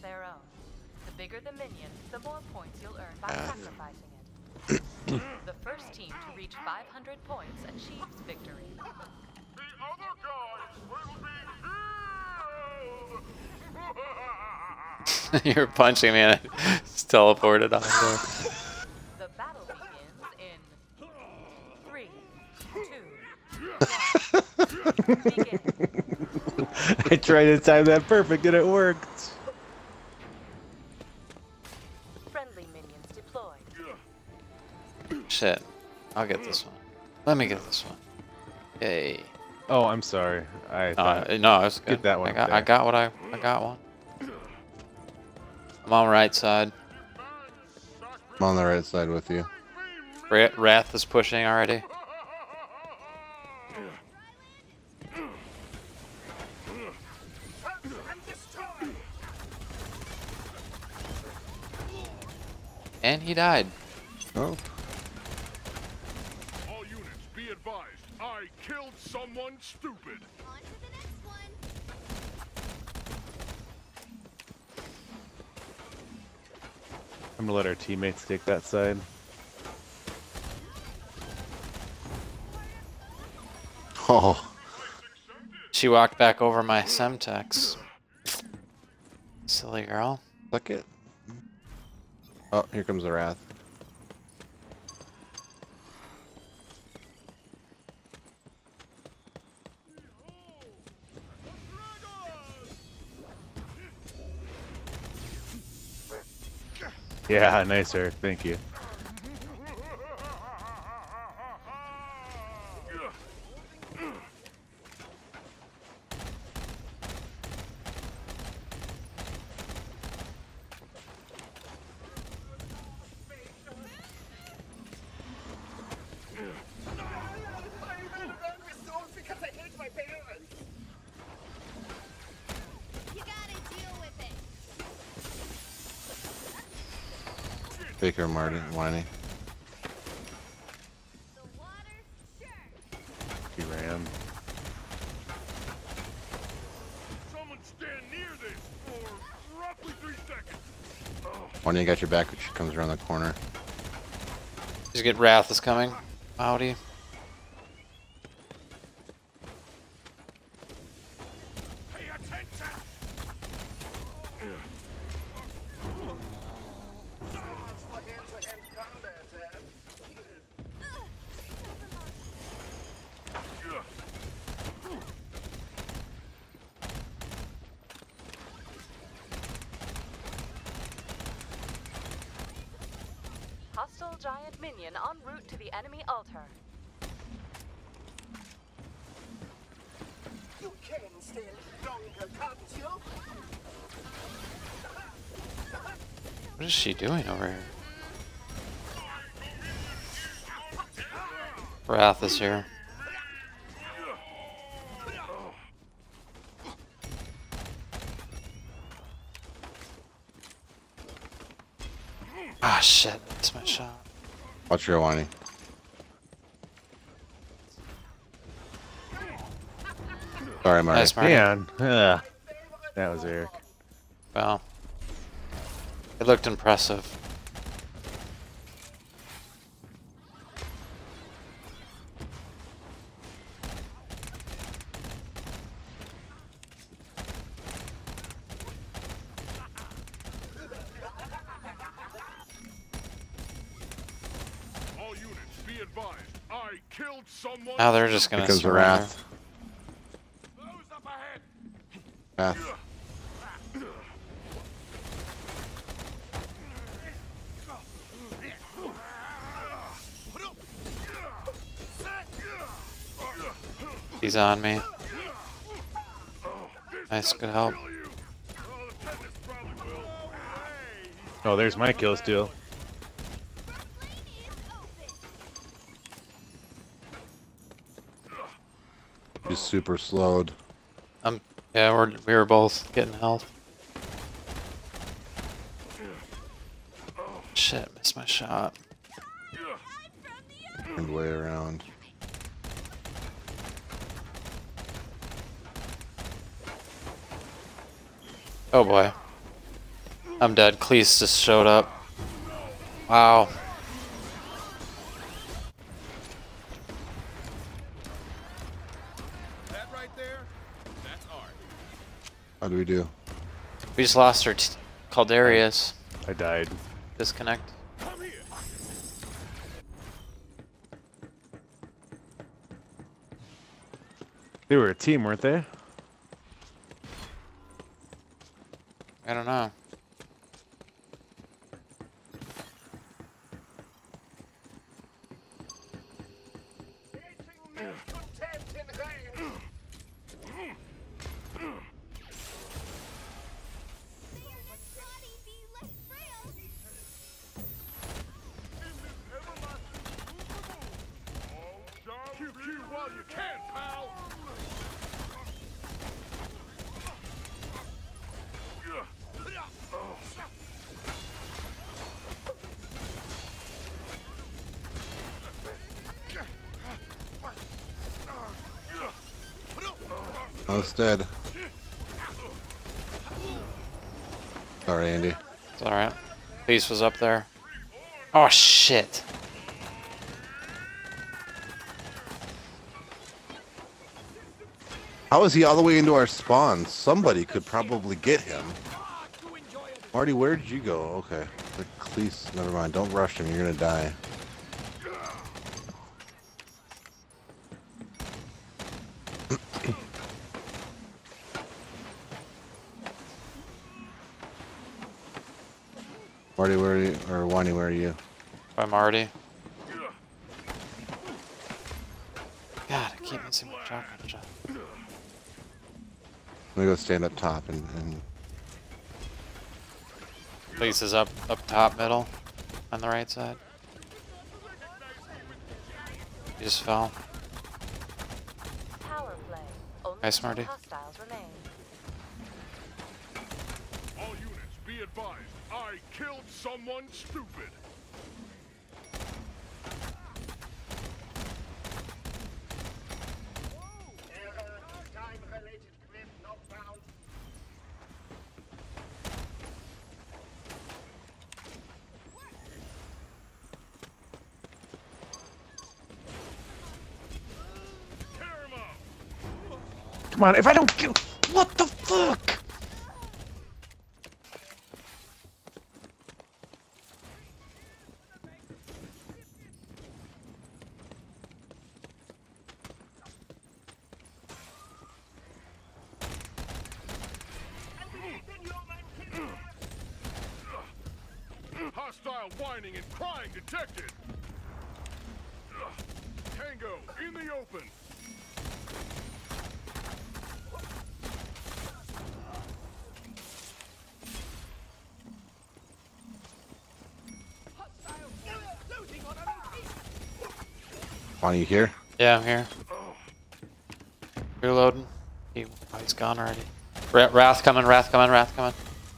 their own. The bigger the minion, the more points you'll earn by sacrificing it. The first team to reach 500 points achieves victory. The other guys will be killed! You're punching me and it's teleported on there. The battle begins in 3, 2, 1. Begin. I tried to time that perfect and it worked. Friendly minions deployed. Shit. I'll get this one. Let me get this one. Yay. Oh, I'm sorry. I thought No, it's good. Get that one I got what I got one. I'm on the right side. I'm on the right side with you. Wrath is pushing already. And he died. Oh. All units, be advised. I killed someone stupid. On to the next one. I'm gonna let our teammates take that side. Oh. She walked back over my Semtex. Silly girl. Suck it. Oh, here comes the wrath. Yeah, nice, Eric. Thank you. You gotta deal with it. Baker Martin, whiny. The water, sure. He ran. Someone stand near this for roughly 3 seconds. Whiny got your back when she comes around the corner. Just get Wrath is coming. Howdy. Pay attention! Hostile giant minion en route to the enemy altar. You can stay longer, can't you? What is she doing over here? Wrath is here. Ah, shit. That's my shot. Watch your whiny. Sorry, Marty. Nice, Marty. Man, that was Eric. Well, it looked impressive. All units, be advised. I killed someone. Now they're just gonna Here comes the surrender. wrath. Those up ahead. Wrath. He's on me. Nice, good help. Oh, there's my kill steal. He's super slowed. Yeah, we were both getting health. Shit, missed my shot. Turned way around. Oh boy. I'm dead. Cleese just showed up. Wow. That right there, that's art. How do we do? We just lost our Caldarius. I died. Disconnect. Come here. They were a team, weren't they? I don't know. Content in range. Body be less frail. QQ while you can, pal. Oh, it's dead. Sorry, Andy. It's alright. Cleese was up there. Oh shit. How is he all the way into our spawn? Somebody could probably get him. Marty, where did you go? Okay. The Cleese, never mind. Don't rush him. You're gonna die. Marty, where are you? Or Wani, where are you? By Marty. God, I keep missing my shotgun shot. I'm gonna go stand up top and Cleese is up top middle on the right side. He just fell. Power play. Only Nice, 2 Marty. hostiles remain. All units, be advised. I killed someone stupid. Error. Time-related cliff not found. Tear him up. Come on, if I don't kill. What the fuck? Hostile whining and crying detected. Tango in the open. Wani, you here? Yeah, I'm here. Reloading. Oh, he's gone already. Wrath coming, Wrath coming, Wrath coming.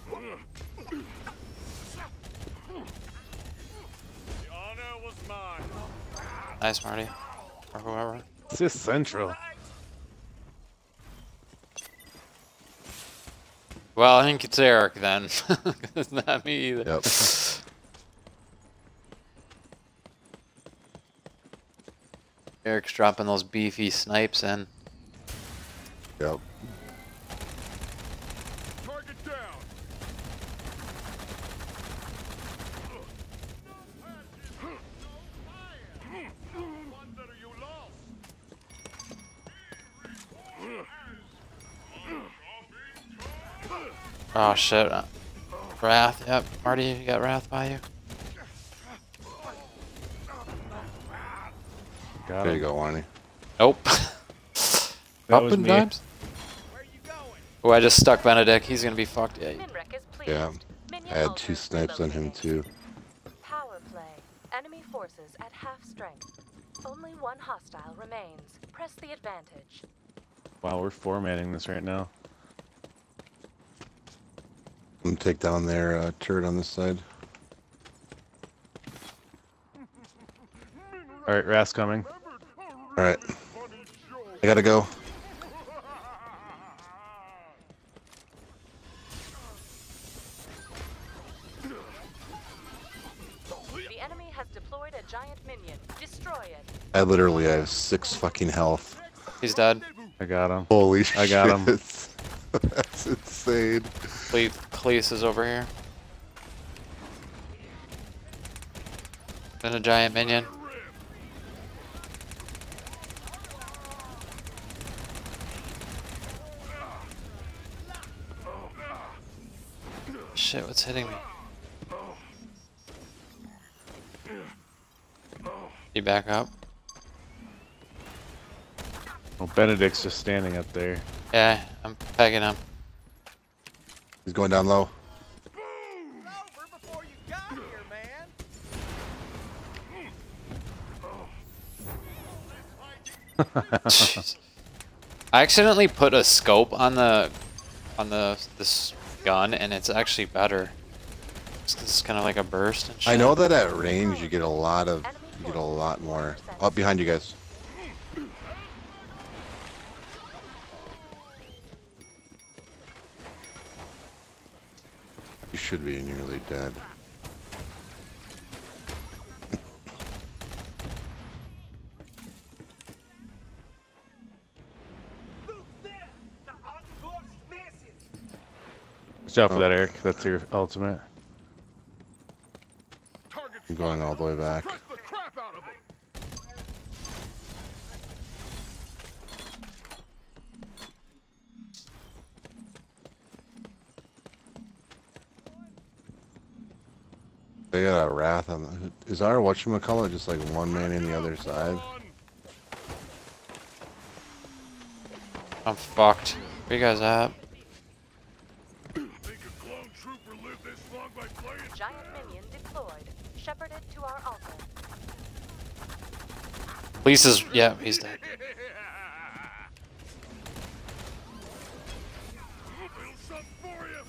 The honor was mine. Nice, Marty. Or whoever. It's just central. Well, I think it's Eric then. It's not me either. Yep. Eric's dropping those beefy snipes in. Yep. Target down. Wonder you lost. Oh shit. Wrath, yep. Marty, you got Wrath by you? Got There him. you go, Wani. Nope. That Up was and me. down. Oh, I just stuck Benedict. He's gonna be fucked. Yeah. Minrek is pleased. Yeah. Minion I had altars 2 snipes on him located. too. Power play. Enemy forces at half strength. Only 1 hostile remains. Press the advantage. Wow, we're formatting this right now. I'm gonna take down their turret on this side. Alright, Ras coming. Alright. I gotta go. has deployed a giant minion. Destroy it. I literally have 6 fucking health. He's dead. I got him. Holy I got him. shit. That's insane. Cleese is over here. Been a giant minion. Shit, what's hitting me? You back up? Well, Benedict's just standing up there. Yeah, I'm pegging him. He's going down low. Jeez. I accidentally put a scope on this gun, and it's actually better. It's kind of like a burst and shit. I know that at range you get a lot more. Up behind you guys. You should be nearly dead. Watch out for that, Eric. That's your ultimate. I'm going all the way back. Press the crap out of him. They got a wrath on the... Is our whatchamacallit just like one man in the other side? I'm fucked. Where you guys at? Think a clone trooper lived this long by playing? Giant minion deployed. Shepherded to our altar. Cleese is... Yeah, he's dead. Little something for you.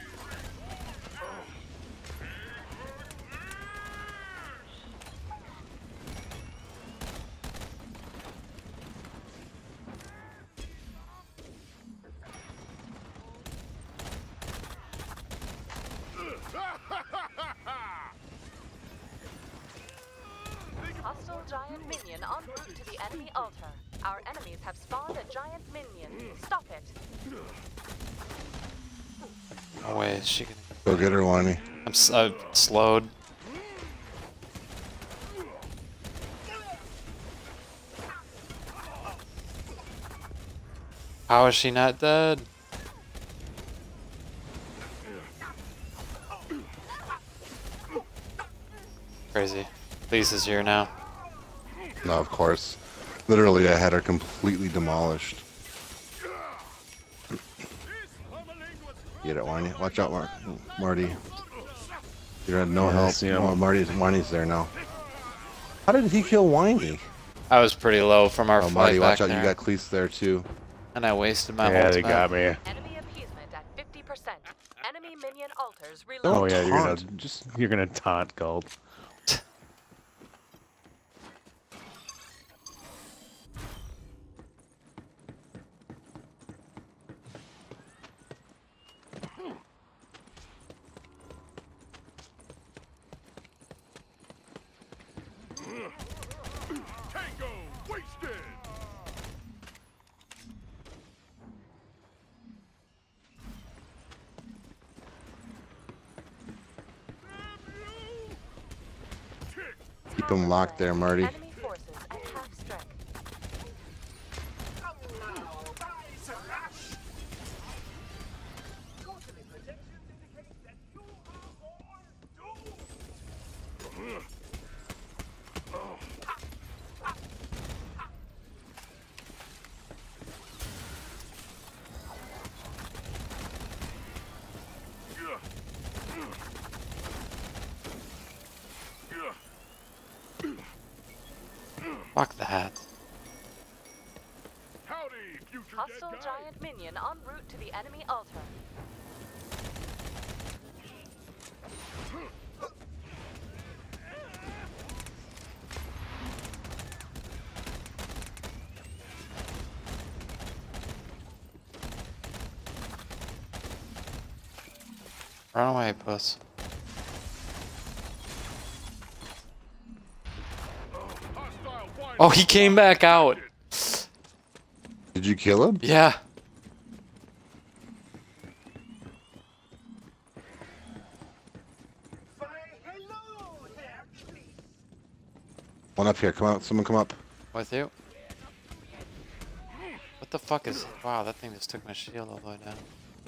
Hostile giant minion en route to the enemy altar. Our enemies have spawned a giant minion. Stop it. No way, is she gonna... Go get her, Wani. I'm slowed. How is she not dead? Crazy. Cleese is here now. No, of course. Literally, I had her completely demolished. Get it, Wani. Watch out, Marty. You had no Yeah, I help. see him. Oh, Wani's there now. How did he kill Wani? I was pretty low from our Oh, fight Marty, back watch out. there. You got Cleese there, too. And I wasted my Yeah, they ultimate. got me. Enemy appeasement at 50%. Enemy minion altars reload. Don't Oh yeah, taunt. you're gonna taunt Gulp. Tango wasted. Keep him locked there, Marty. Enemy forces at half strength. Fuck that. Howdy, future Hostile dead guy. giant minion en route to the enemy altar. Run away, puss. Oh, he came back out. Did you kill him? Yeah. Why, hello there, please. One up here. Come out. Someone come up. With you? What the fuck is... Wow, that thing just took my shield all the way down.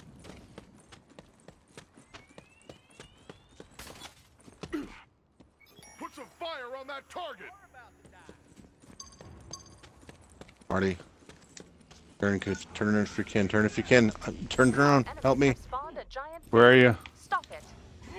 Put some fire on that target. Marty. Turn if you can. Turn if you can. Turn around. Enemies Help me. have spawned a giant Where are you? Stop it.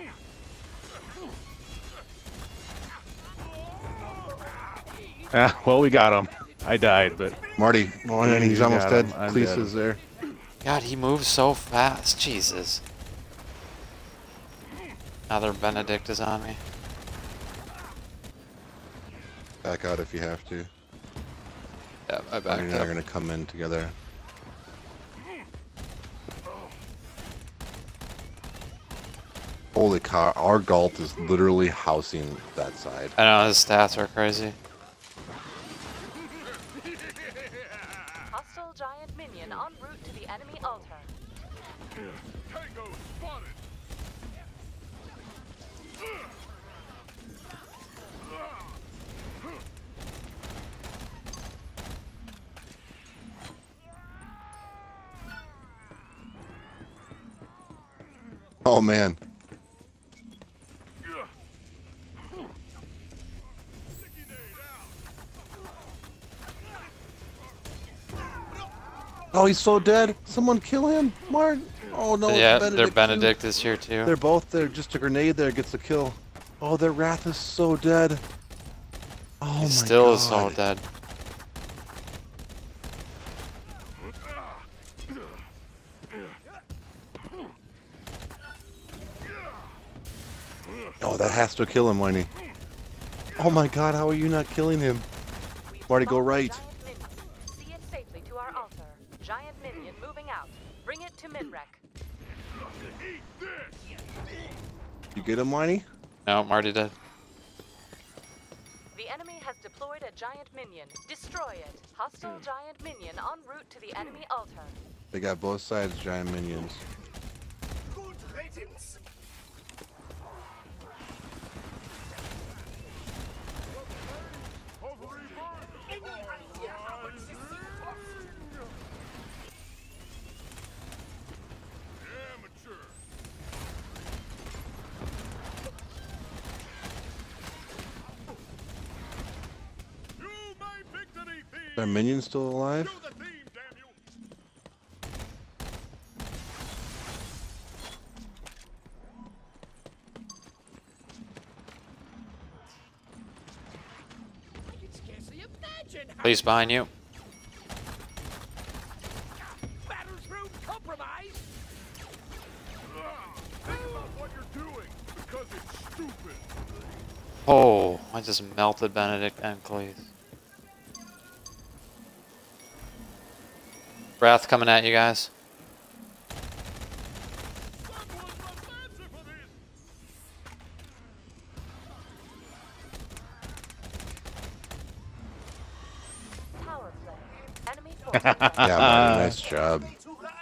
Ah, well, we got him. I died, but Marty. Oh, and he's You almost got dead. him. I'm Cleese dead. is there. God, he moves so fast. Jesus. Now their Benedict is on me. Back out if you have to. Yeah, I You're backed not up. gonna come in together. Holy cow, our Galt is literally housing that side. I know, his stats are crazy. Hostile giant minion en route to the enemy altar. Tango spotted. Oh man. Oh, he's so dead. Someone kill him, Martin. Oh no. it's Yeah, their too. Benedict is here too. They're both there. Just a grenade there gets the kill. Oh, their Wrath is so dead. Oh He my still god. is so dead. Oh, that has to kill him, Whiny. Oh my god, how are you not killing him? We've Marty, go spawned a right. giant minion. See it safely to our altar. Giant minion moving out. Bring it to Minrek. Eat this. You get him, Whiny? No, Marty did. The enemy has deployed a giant minion. Destroy it. Hostile giant minion en route to the enemy altar. They got both sides giant minions. Good riddance. Any idea how much this thing costs? Amateur. You may victory thieves. Are minions still alive? Do the theme, damn you. Please behind you. Think about what you're doing, because it's stupid. Oh, I just melted Benedict and Cleese. Wrath coming at you guys. Someone must answer for this. Power play. Enemy forces. Yeah, Marty, nice job. To right.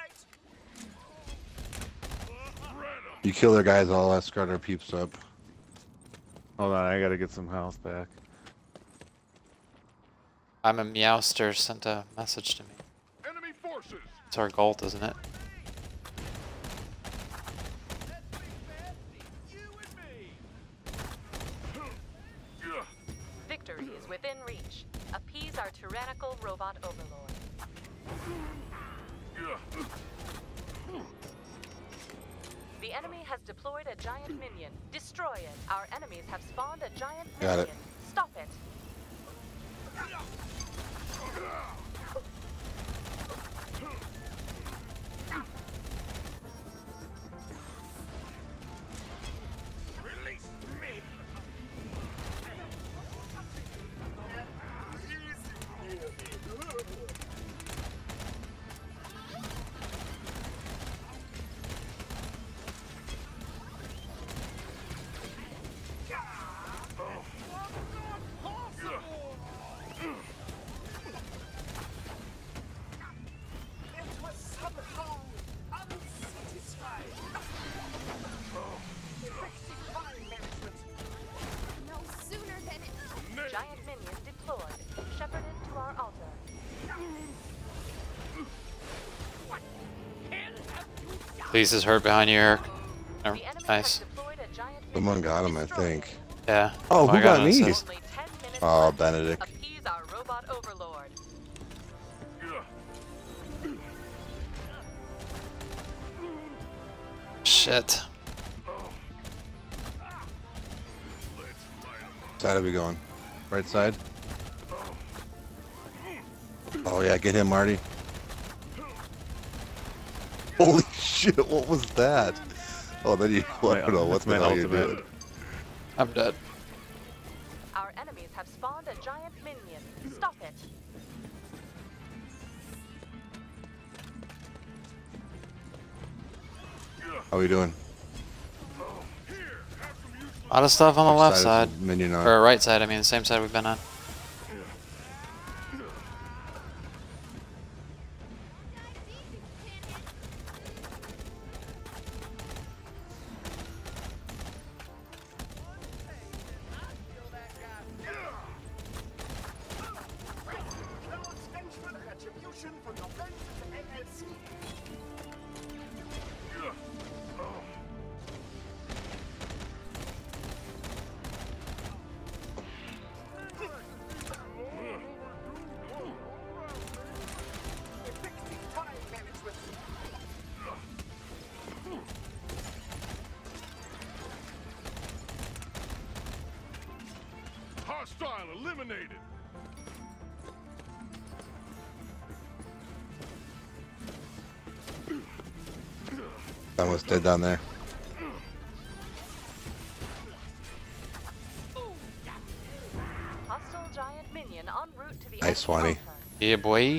You kill their guys, I'll escort our peeps up. hold on, I gotta get some health back. I'm a Meowster sent a message to me. Enemy forces. It's our Galt, isn't it? Victory is within reach. Appease our tyrannical robot overlord. The enemy has deployed a giant minion. Destroy it. Our enemies have spawned a giant Got minion. it. Stop it. Release me. Please is hurt behind you, Eric. The enemy Nice. has deployed a giant Someone minion. got him, I Destroy think. it. Yeah. Oh, who I got an me? assist. Only 10 minutes Oh, left. Benedict. Appease our robot overlord. Shit. Side are we going? Right side? Oh yeah, get him, Marty. Holy shit, what was that? Oh, then you, I don't know what the my hell you ultimate. did. I'm dead. Our enemies have spawned a giant minion. Stop it. How we doing? A lot of stuff on the left is side. the minion on? Or right side, I mean, the same side we've been on. Thanks for the retribution for your friends at the NLC. Effective time management. Hostile eliminated. Almost dead down there. Hostile giant minion en route to the Nice, enemy Swanee. altar. Yeah, boy.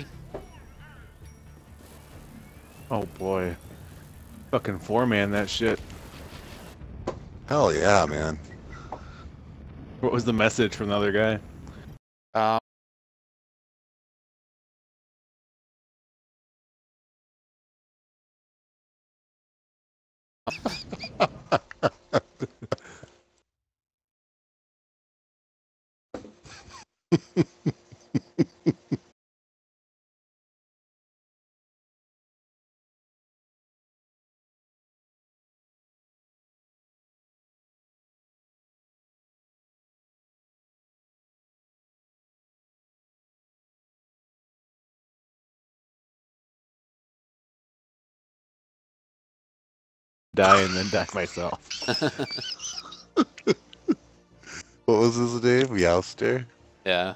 Oh boy. Fucking 4-man that shit. Hell yeah, man. What was the message from the other guy? Um, Die and then die myself. What was his name? Youster? yeah.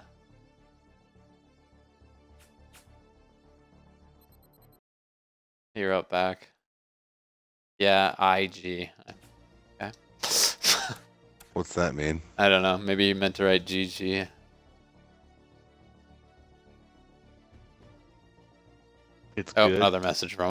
You're up back. Yeah, IG. Okay. What's that mean? I don't know. Maybe you meant to write GG. It's Oh, good. another message from